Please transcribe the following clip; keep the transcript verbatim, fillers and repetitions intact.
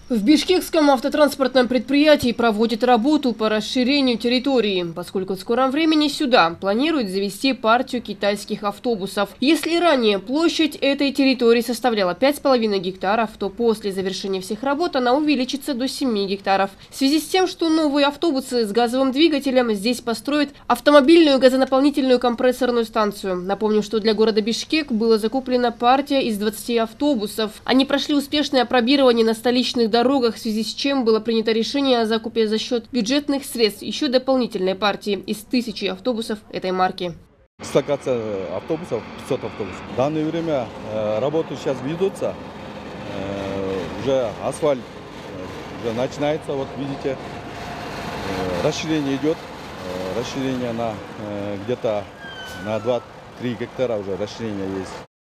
В Бишкекском автотранспортном предприятии проводят работу по расширению территории, поскольку в скором времени сюда планируют завести партию китайских автобусов. Если ранее площадь этой территории составляла пять с половиной гектаров, то после завершения всех работ она увеличится до семи гектаров. В связи с тем, что новые автобусы с газовым двигателем здесь построят автомобильную газонаполнительную компрессорную станцию. Напомню, что для города Бишкек была закуплена партия из двадцати автобусов. Они прошли успешное опробирование на столичных дорогах, в связи с чем было принято решение о закупе за счет бюджетных средств еще дополнительной партии из тысячи автобусов этой марки. Дислокация автобусов, пятьсот автобусов. В данное время э, работы сейчас ведутся, э, уже асфальт э, уже начинается, вот видите, э, расширение идет, э, расширение на э, где-то на два-три гектара уже расширение есть.